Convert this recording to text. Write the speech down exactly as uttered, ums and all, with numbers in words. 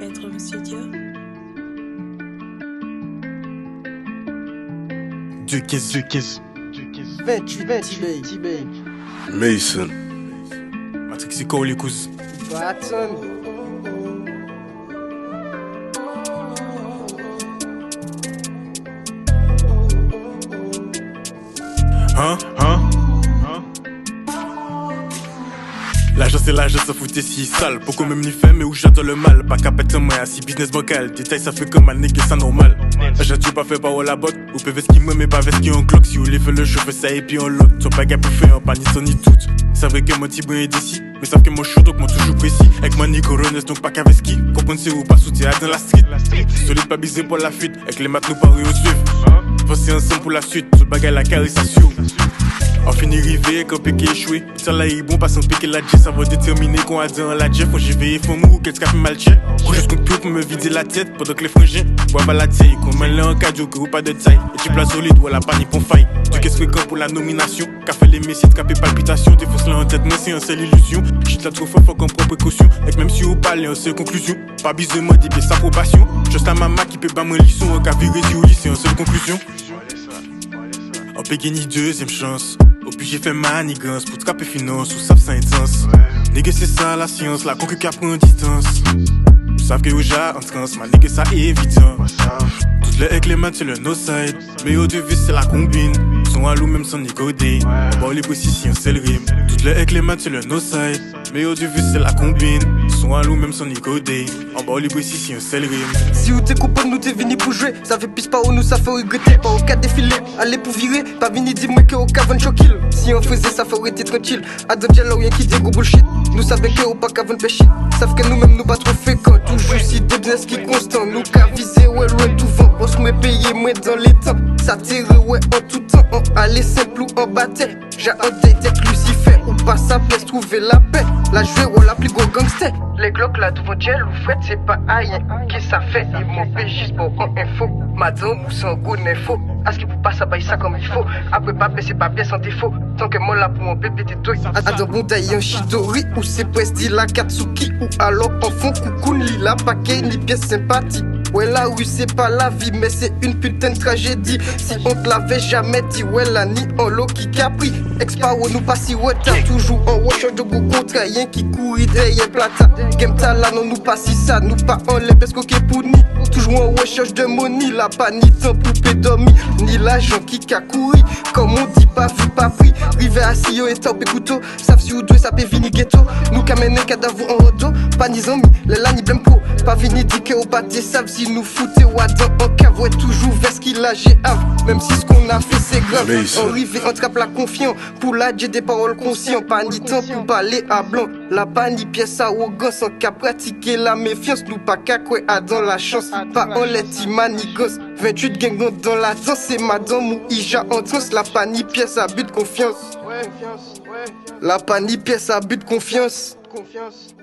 Être Monsieur Dieu. Dieu qu'est-ce, Dieu qu'est-ce. vingt-huit, vingt-huit, T-Bay. Mason. Matrix Iko les cousins. Batson. Hein, hein, hein. L'agence c'est l'agence, ça foutait si sale. Pourquoi même ni fait, mais où j'adore le mal. Pas qu'à péter moi, assis business bancal. Détail, ça fait comme un nègre, ça normal. J'ai dû pas faire par la botte. Ou P V S qui moi, mais pas vest qui en cloque. Si vous voulez faire le chauffeur, ça et puis on l'autre. Soit pas gars pour faire un pas ni son ni tout. C'est vrai que mon petit bruit est d'ici. Mais savent que mon chaud, donc mon toujours précis. Avec mon Nico Rones, donc pas qu'à ski. Comprendre c'est où pas soutien dans la street. Solide, pas bisé pour la fuite. Avec les maths, nous paris au suivre. Forcer ensemble pour la suite. Tout le bagage, la carré, ça sûr. On finit rivé, quand piqué échoué. Ça là, il bon, pas sans piquer la jet. Ça va déterminer qu'on a dit en la jet. Faut j'y vais, faut mou, qu'est-ce qu'a fait mal check. Juste qu'on peut pour me vider la tête. Pendant que les frangins boivent à la taille. Qu'on mêle en cadio, que pas de taille. Et tu places solide, ou la panique pour faille. Du qu'est-ce que quand pour la nomination. Qu'a fait les messieurs, qu'a fait palpitation. Défonce là en tête, moi c'est un seul illusion. J'suis là trop fort, faut qu'on prend précaution. Et même si vous parlez en seule conclusion. Pas besoin moi d'y sa approbation. Juste la maman qui peut pas me lisson. En cas viré si au lycée en seule conclusion. En pégué ni deuxième chance. Au plus j'ai fait manigance pour trapper finance ou savent ça intense. Nigga c'est ça la science, la concu qui prend distance. Vous savez que j'ai en trans, ma nigga ça évident. Toutes les avec les maths c'est le no side. Mais au devise c'est la combine. Son à l'eau même sans nicodé. On va les précisions c'est le rime. Toutes les avec les maths c'est le no side. Mais au devise c'est la combine. Son à l'eau même sans nicodé. En bas les précisions c'est le rime. Si vous t'es coupé, nous t'es venu pour jouer. Ça fait pisse pas où nous, ça fait regretter. Pas au cas défilé, allez pour virer. Pas vini dis-moi que au cas van choquil. Si on faisait ça, faut rester tranquille. Adonja là, rien qui dit gros bullshit. Nous savons que au pas qu'à van péchit. Savent que nous-mêmes nous pas trop fécons. Toujours si des business qui constant. Nous qu'à viser, ouais, loin tout vent. On se met payer moins dans les temps. Ça tire, ouais, en tout temps. En aller simple ou en bataille. J'ai un date avec Lucifer. Ou pas sa place, trouver la paix. La jouer ou la plus gros gangster. Les glocks là devant gel ou fret, c'est pas rien. Qu'est-ce ça fait? Ils m'ont fait juste pour en info. Madame ou sans goût info. À ce qu'il faut pas ça baille ça comme il faut. Après pas c'est pas bien sans défaut. Tant que moi là pour mon bébé t'es toi. Adon bon d'ailleurs un Shidori. Ou c'est presque la Katsuki. Ou alors en fond coucou ni la paquet ni pièce sympathie. Ouais là oui c'est pas la vie mais c'est une putain de tragédie. Si on te l'avait jamais dit ouais là ni en l'eau qui capri. Expa ou nous pas si ouais t'as toujours en wash de goût contre rien qui courit derrière plata. Game ta là non nous pas si ça nous pas en l'air parce qu'on est pour ni. Toujours en recherche de money là pas ni temps poupée dormi. Ni l'agent qui qu'a couru. Comme on dit pas vu pas pris. Rivet assis yo et top et couteau. Savent si ou deux ça peut vini ghetto. Nous qu'amène cadavre en rodo. Pas ni zombie, les là ni blême pro. Pas vini dit que au pâté savent si nous foutait ou dans en cave. Ouais toujours vers ce qu'il a j'ai hâte. Même si ce qu'on a fait c'est grave. On rive et on trappe la confiance. Pour là j'ai des paroles conscientes. Pas ni temps pour parler à blanc. La pas ni pièce arrogance. En qu'à pratiquer la méfiance. Nous pas qu'à quoi à dans la chance. Pas en les manigos. vingt-huit gang dans la danse. C'est madame ou Ija en transe. La pas ni pièce à but de confiance. La pas ni pièce à but de confiance. Confiance.